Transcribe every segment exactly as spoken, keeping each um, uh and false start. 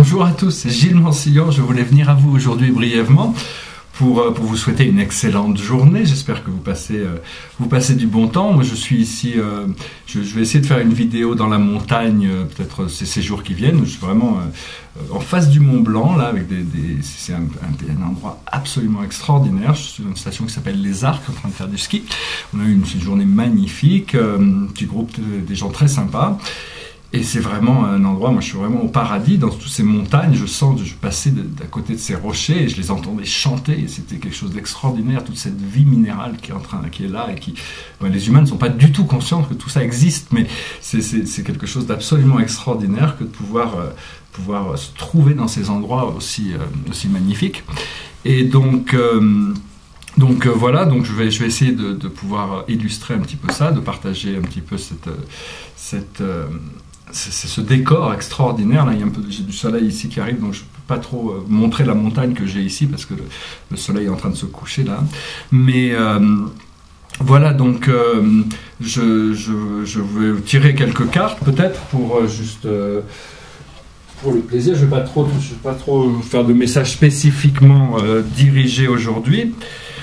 Bonjour à tous, c'est Gilles Mansillon. Je voulais venir à vous aujourd'hui brièvement pour, pour vous souhaiter une excellente journée. J'espère que vous passez, euh, vous passez du bon temps. Moi, je suis ici, euh, je, je vais essayer de faire une vidéo dans la montagne, euh, peut-être ces, ces jours qui viennent. Je suis vraiment euh, en face du Mont Blanc, là, avec des, des c'est un, un, un endroit absolument extraordinaire. Je suis dans une station qui s'appelle Les Arcs, en train de faire du ski. On a eu une, une journée magnifique, euh, un petit groupe de, des gens très sympas. Et c'est vraiment un endroit, moi je suis vraiment au paradis, dans toutes ces montagnes, je sens, je passais d'à côté de ces rochers et je les entendais chanter, et c'était quelque chose d'extraordinaire, toute cette vie minérale qui est, en train, qui est là, et qui, ben, les humains ne sont pas du tout conscients que tout ça existe, mais c'est quelque chose d'absolument extraordinaire que de pouvoir, euh, pouvoir se trouver dans ces endroits aussi, euh, aussi magnifiques. Et donc... Euh, Donc euh, voilà, donc je vais, je vais essayer de, de pouvoir illustrer un petit peu ça, de partager un petit peu cette, cette, euh, ce, ce décor extraordinaire. Là, il y a un peu, j'ai du soleil ici qui arrive, donc je ne peux pas trop euh, montrer la montagne que j'ai ici parce que le, le soleil est en train de se coucher là. Mais euh, voilà, donc euh, je, je, je vais tirer quelques cartes peut-être pour euh, juste... Euh, pour le plaisir, je ne vais pas trop, je vais pas trop faire de messages spécifiquement euh, dirigés aujourd'hui.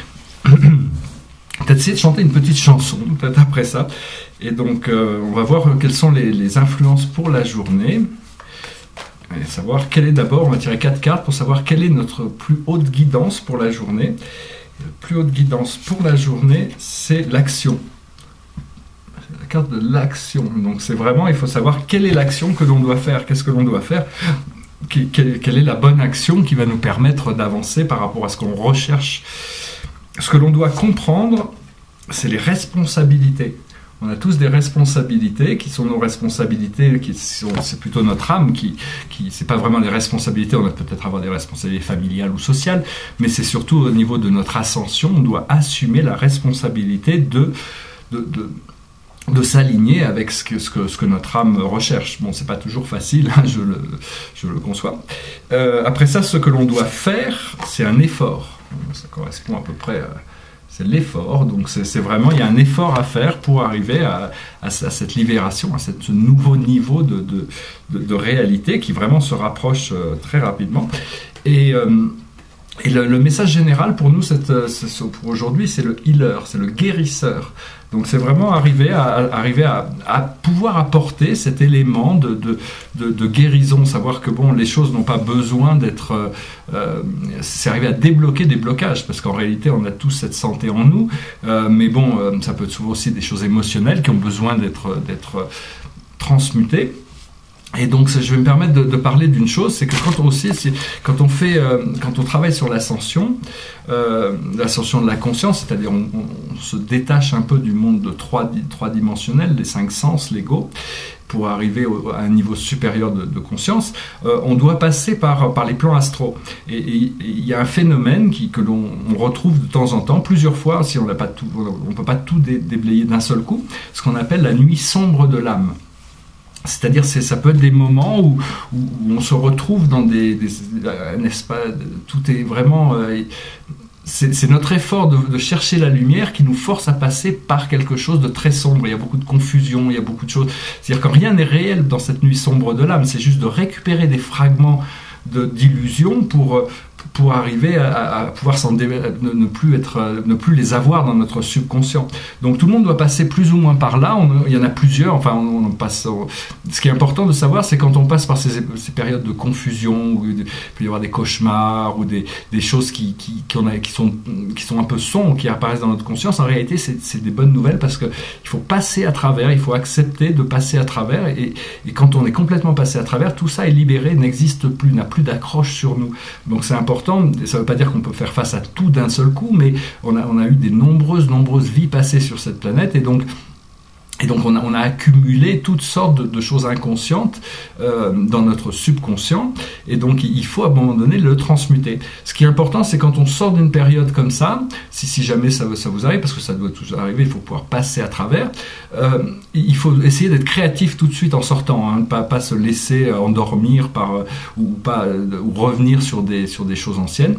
Peut-être essayer de chanter une petite chanson, peut-être après ça. Et donc, euh, on va voir quelles sont les, les influences pour la journée. Et savoir quelle est d'abord, on va tirer quatre cartes pour savoir quelle est notre plus haute guidance pour la journée. Et la plus haute guidance pour la journée, c'est l'action. La carte de l'action. Donc c'est vraiment, il faut savoir quelle est l'action que l'on doit faire, qu'est-ce que l'on doit faire, quelle, quelle est la bonne action qui va nous permettre d'avancer par rapport à ce qu'on recherche. Ce que l'on doit comprendre, c'est les responsabilités. On a tous des responsabilités qui sont nos responsabilités, qui sont, c'est plutôt notre âme qui, qui c'est pas vraiment des responsabilités. On va peut-être avoir des responsabilités familiales ou sociales, mais c'est surtout au niveau de notre ascension, on doit assumer la responsabilité de, de, de de s'aligner avec ce que, ce, que, ce que notre âme recherche. Bon, c'est pas toujours facile, hein, je, le, je le conçois. Euh, après ça, ce que l'on doit faire, c'est un effort. Ça correspond à peu près à... C'est l'effort, donc c'est vraiment, il y a un effort à faire pour arriver à, à, à cette libération, à cette, ce nouveau niveau de, de, de, de réalité qui vraiment se rapproche euh, très rapidement. Et... Euh, Et le, le message général pour nous, cette, pour aujourd'hui, c'est le healer, c'est le guérisseur. Donc c'est vraiment arriver à, à, arriver à, à pouvoir apporter cet élément de, de, de, de guérison, savoir que bon, les choses n'ont pas besoin d'être... Euh, c'est arriver à débloquer des blocages, parce qu'en réalité, on a tous cette santé en nous, euh, mais bon, euh, ça peut être souvent aussi des choses émotionnelles qui ont besoin d'être d'être transmutées. Et donc, je vais me permettre de, de parler d'une chose, c'est que quand on aussi, quand on fait, euh, quand on travaille sur l'ascension, euh, l'ascension de la conscience, c'est-à-dire on, on, on se détache un peu du monde de trois, trois dimensionnel, des cinq sens, l'ego, pour arriver au, à un niveau supérieur de, de conscience, euh, on doit passer par, par les plans astraux. Et il y a un phénomène qui, que l'on retrouve de temps en temps, plusieurs fois, si on n'a pas tout, on peut pas tout dé, déblayer d'un seul coup, ce qu'on appelle la nuit sombre de l'âme. C'est-à-dire, ça peut être des moments où, où on se retrouve dans des, des n'est-ce pas, tout est vraiment, euh, c'est notre effort de, de chercher la lumière qui nous force à passer par quelque chose de très sombre. Il y a beaucoup de confusion, il y a beaucoup de choses. C'est-à-dire que rien n'est réel dans cette nuit sombre de l'âme. C'est juste de récupérer des fragments d'illusions pour pour arriver à, à pouvoir s'en ne, ne plus être, ne plus les avoir dans notre subconscient. Donc tout le monde doit passer plus ou moins par là. On, il y en a plusieurs. Enfin, on, on passe. Ce qui est important de savoir, c'est quand on passe par ces, ces périodes de confusion, où il peut y avoir des cauchemars ou des, des choses qui qui, qui, a, qui sont qui sont un peu sombres, qui apparaissent dans notre conscience. En réalité, c'est des bonnes nouvelles parce que il faut passer à travers. Il faut accepter de passer à travers. Et, et quand on est complètement passé à travers, tout ça est libéré, n'existe plus, n'a plus d'accroche sur nous. Donc c'est important. Ça ne veut pas dire qu'on peut faire face à tout d'un seul coup, mais on a, on a eu des nombreuses, nombreuses vies passées sur cette planète, et donc, et donc on, a, on a accumulé toutes sortes de, de choses inconscientes euh, dans notre subconscient, et donc il faut à un moment donné le transmuter. Ce qui est important, c'est quand on sort d'une période comme ça, si, si jamais ça, ça vous arrive, parce que ça doit toujours arriver, il faut pouvoir passer à travers, euh, il faut essayer d'être créatif tout de suite en sortant, hein, pas, pas se laisser endormir par, ou, pas, ou revenir sur des, sur des choses anciennes.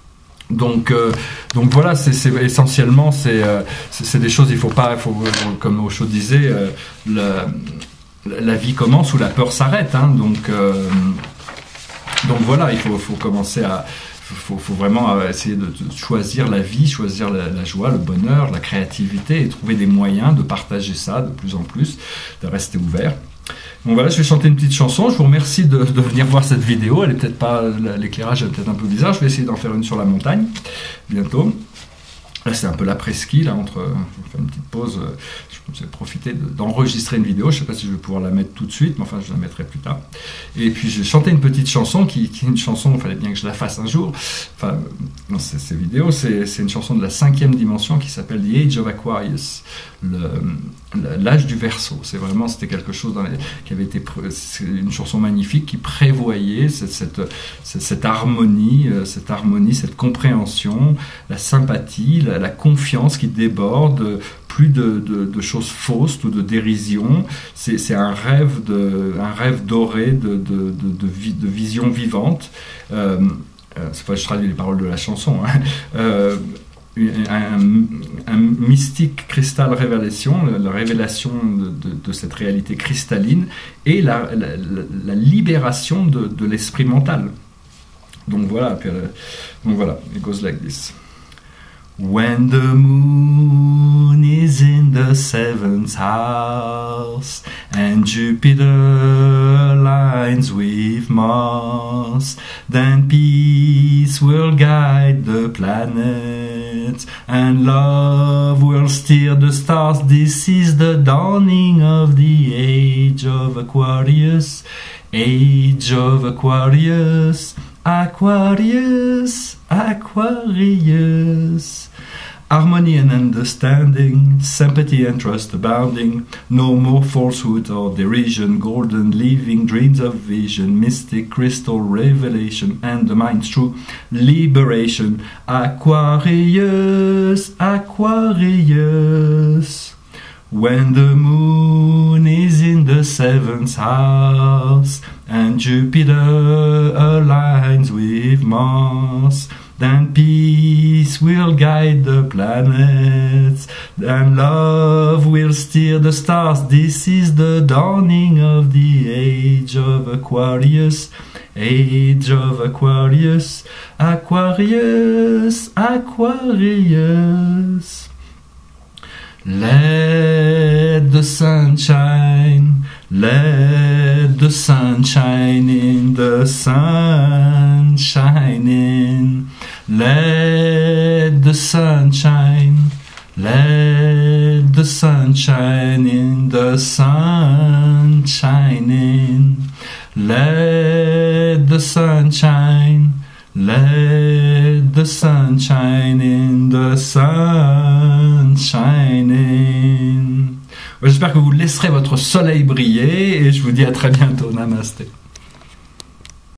Donc, euh, donc voilà, c'est essentiellement c'est euh, des choses. Il faut pas, il faut, comme Osho disait, euh, la, la vie commence où la peur s'arrête. Hein, donc, euh, donc voilà, il faut, faut commencer à... Il faut, faut vraiment essayer de, de choisir la vie, choisir la, la joie, le bonheur, la créativité et trouver des moyens de partager ça de plus en plus, de rester ouvert. Donc voilà, je vais chanter une petite chanson. Je vous remercie de, de venir voir cette vidéo. Elle est peut-être pas, l'éclairage est peut-être un peu bizarre. Je vais essayer d'en faire une sur la montagne bientôt. Là, c'est un peu l'après-ski, là, entre... Je vais faire une petite pause. Je vais profiter d'enregistrer une vidéo. Je ne sais pas si je vais pouvoir la mettre tout de suite, mais enfin, je la mettrai plus tard. Et puis, j'ai chanté une petite chanson, qui, qui est une chanson, il fallait bien que je la fasse un jour. Enfin, dans ces, ces vidéos, c'est une chanson de la cinquième dimension qui s'appelle The Age of Aquarius, l'âge du Verseau. C'est vraiment, c'était quelque chose dans les, qui avait été... C'est une chanson magnifique qui prévoyait cette, cette, cette, cette harmonie, cette harmonie, cette compréhension, la sympathie, la, la confiance qui déborde, plus de, de, de choses fausses ou de dérision. C'est un rêve de, un rêve doré de, de, de, de, vi, de vision vivante. Euh, euh, c'est pas je traduis les paroles de la chanson. Hein. Euh, un, un mystique cristal révélation, la révélation de, de, de cette réalité cristalline et la, la, la libération de, de l'esprit mental. Donc voilà, puis, euh, donc voilà, it goes like this. When the moon is in the seventh house and Jupiter aligns with Mars, then peace will guide the planets and love will steer the stars. This is the dawning of the age of Aquarius, age of Aquarius. Aquarius, Aquarius. Harmony and understanding, sympathy and trust abounding, no more falsehood or derision, golden living dreams of vision, mystic crystal revelation, and the mind's true liberation. Aquarius, Aquarius. When the moon is in the seventh house and Jupiter aligns with Mars, then peace will guide the planets, and love will steer the stars. This is the dawning of the age of Aquarius, age of Aquarius, Aquarius, Aquarius. Let the sun shine, let the sun shine in, the sun shine in. Let the sun shine, let the sun shine in, the sun shine in. Let the sun shine, let the sun shine in, the sun shine in. J'espère que vous laisserez votre soleil briller et je vous dis à très bientôt. Namasté.